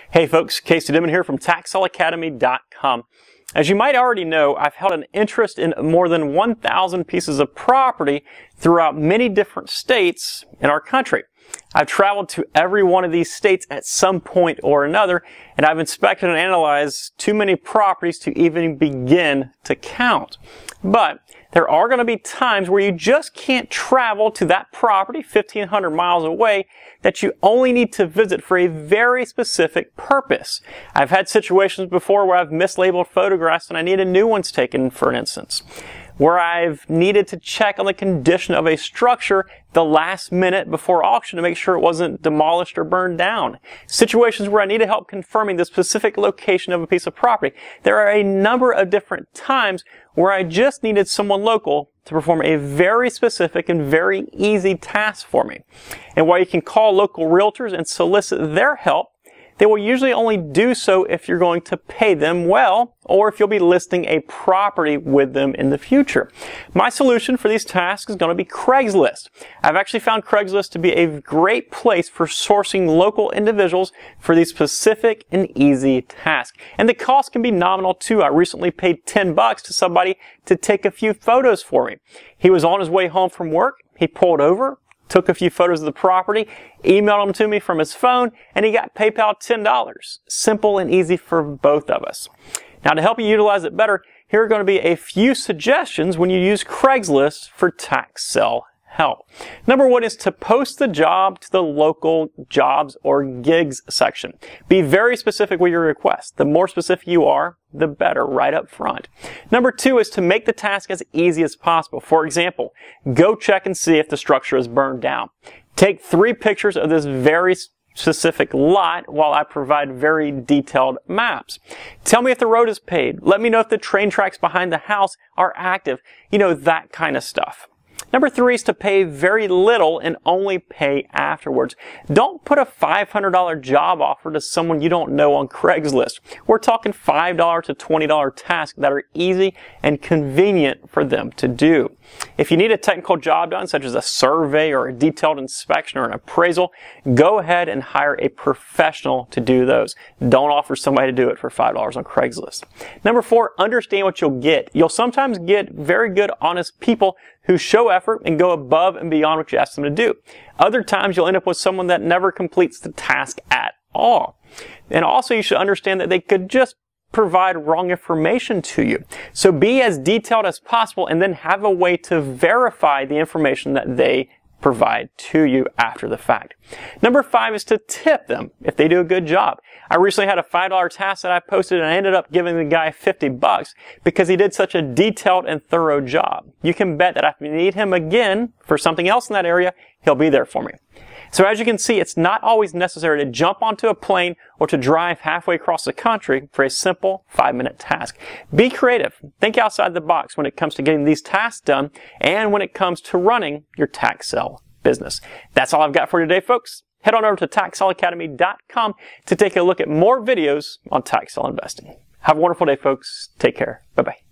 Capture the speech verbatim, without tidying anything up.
Hey folks, Casey Dimon here from tax sale academy dot com. As you might already know, I've held an interest in more than one thousand pieces of property throughout many different states in our country. I've traveled to every one of these states at some point or another, and I've inspected and analyzed too many properties to even begin to count. But there are going to be times where you just can't travel to that property fifteen hundred miles away that you only need to visit for a very specific purpose. I've had situations before where I've mislabeled photographs and I needed new ones taken, for an instance. Where I've needed to check on the condition of a structure the last minute before auction to make sure it wasn't demolished or burned down. Situations where I needed help confirming the specific location of a piece of property. There are a number of different times where I just needed someone local to perform a very specific and very easy task for me. And while you can call local realtors and solicit their help, they will usually only do so if you're going to pay them well, or if you'll be listing a property with them in the future. My solution for these tasks is going to be Craigslist. I've actually found Craigslist to be a great place for sourcing local individuals for these specific and easy tasks. And the cost can be nominal too. I recently paid ten bucks to somebody to take a few photos for me. He was on his way home from work. He pulled over, took a few photos of the property, emailed them to me from his phone, and he got PayPal ten dollars. Simple and easy for both of us. Now, to help you utilize it better, here are going to be a few suggestions when you use Craigslist for tax sale help. Number one is to post the job to the local jobs or gigs section. Be very specific with your request. The more specific you are, the better right up front. Number two is to make the task as easy as possible. For example, go check and see if the structure is burned down. Take three pictures of this very specific lot while I provide very detailed maps. Tell me if the road is paved. Let me know if the train tracks behind the house are active. You know, that kind of stuff. Number three is to pay very little and only pay afterwards. Don't put a five hundred dollar job offer to someone you don't know on Craigslist. We're talking five dollars to twenty dollar tasks that are easy and convenient for them to do. If you need a technical job done, such as a survey or a detailed inspection or an appraisal, go ahead and hire a professional to do those. Don't offer somebody to do it for five dollars on Craigslist. Number four, understand what you'll get. You'll sometimes get very good, honest people who show effort and go above and beyond what you ask them to do. Other times you'll end up with someone that never completes the task at all. And also you should understand that they could just provide wrong information to you. So be as detailed as possible and then have a way to verify the information that they provide to you after the fact. Number five is to tip them if they do a good job. I recently had a five dollar task that I posted and I ended up giving the guy fifty bucks because he did such a detailed and thorough job. You can bet that if you need him again for something else in that area, he'll be there for me. So as you can see, it's not always necessary to jump onto a plane or to drive halfway across the country for a simple five minute task. Be creative. Think outside the box when it comes to getting these tasks done and when it comes to running your tax sale business. That's all I've got for you today, folks. Head on over to tax sale academy dot com to take a look at more videos on tax sale investing. Have a wonderful day, folks. Take care. Bye-bye.